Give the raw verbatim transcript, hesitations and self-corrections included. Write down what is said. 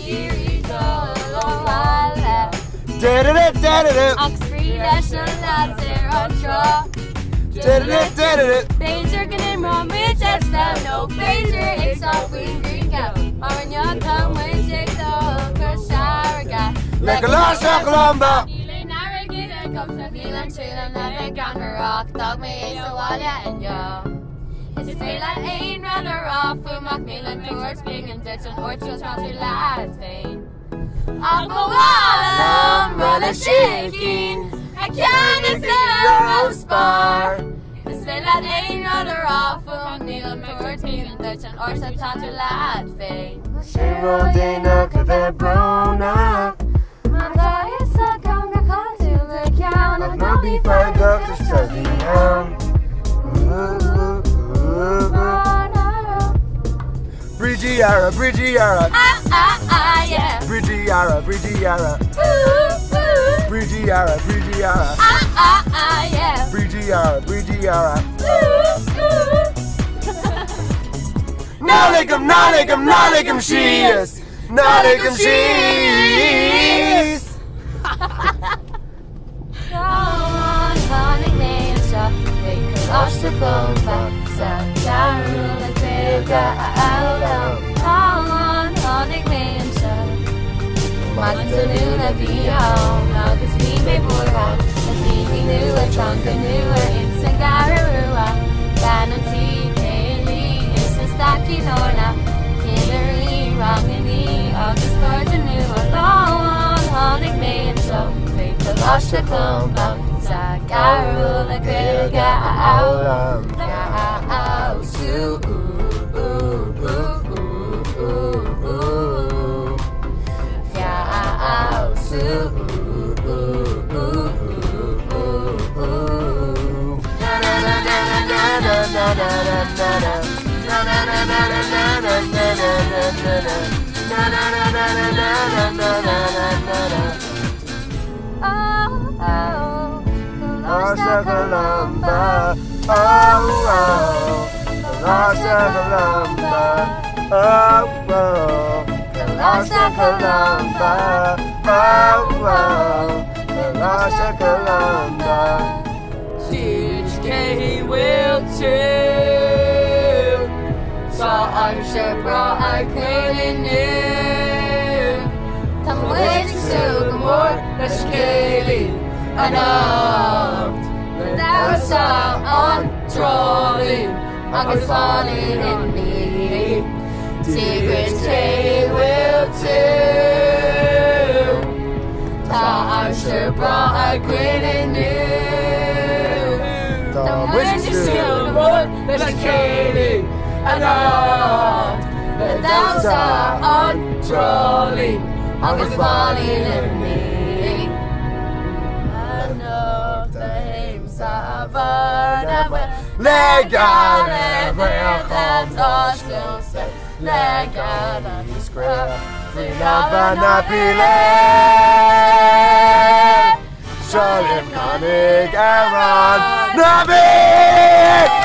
Pager kan in my bitch, that's not no pager. It's all green, green cow. Or your come with Jake dog, or shower guy. Like a lost Columba. Feeling I get it, comes to feeling chill. I'm not a gun rock, dog me, so all ya and yo. It's feel like ain't rather off for Macmillan towards being in Ditch and Orchard, trying to last vein. I'll go on, brother shaking. I can't say a spar. It's feel like ain't rather off for Macmillan towards being in Ditch and Orchard, trying to last vein. Cheryl Dana Cavebrona. My guy is a come to call to the count. I'll not be fired up to study down. Bridgiara, Bridgiara, ah ah ah yeah. Bridgiara, Bridgiara, Ooh ooh. Bridgiara, Bridgiara, Ah ah ah yeah. Bridgiara, Bridgiara. Ooh ooh. Now like him, now like him, now like him, she is. Now like him, she is. Come on, honey, man, so we could lost the bomba. Sanjaru, the Vega, out. Come on, honey, man, so Martin to new the V O. Now this we may board out. The T V new a trunk, a newer, it's a Gararua. Canon C, Kaylee, it's a stocky Norna. Hillary, Romney, all the cards are new. Come on, honey, man, so we could lost the bomba. Sanjaru, the Vega, out. Now, so, ooh, ooh, ooh, ooh, ooh, ooh. Yeah, so, ooh, ooh, ooh, ooh, ooh. Na na na na na na na na na na. Na na na na na na na na na na. Na na na na na na na na na. Oh, oh, Lost Columba. Oh, oh, lost Columba. Oh, oh, lost Columba. Oh, oh, lost Columba. H K will too. Saw I'm sure bra I couldn't knew. Come with so the more that's Kaylee and up. Without sound on trolling, I was falling in me. Secret K will too. Saw I'm sure bra I couldn't knew. The wish is still the more that's Kaylee and up. Without sound on trolling, I was falling in me. Legale, and also say, Legale, and square, free Havana Pile, Charlotte Koenig, Aaron Nabi.